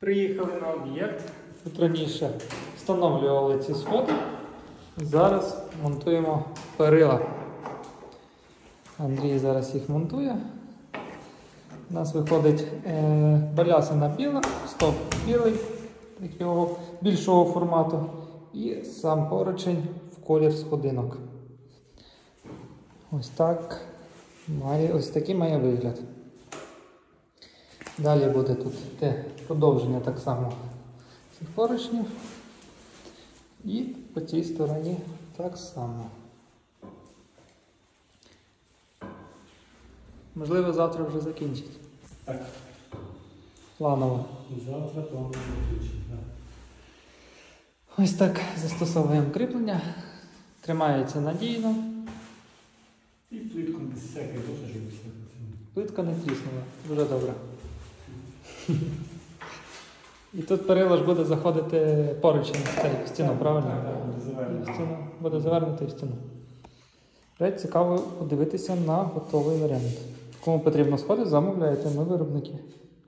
Приїхали на об'єкт. Тут раніше встановлювали ці сходи. Зараз монтуємо перила. Андрій зараз їх монтує. У нас виходить балясина біла, стоп білий, такого більшого формату, і сам поручень в колір сходинок. Ось такий має вигляд. Далі буде тут те продовження так само цих поручнів. І по цій стороні так само. Можливо, завтра вже закінчить. Так. Планово. Завтра планово закінчить, так. Ось так застосовуємо кріплення. Тримається надійно. І плитку без всяких досажів. Плитка не тріснула. Дуже добре. І тут перила ж буде заходити поручень в стіну, правильно? Так, буде завернутий в стіну. Цікаво подивитися на готовий варіант. Кому потрібно сходи, замовляйте, ми виробники.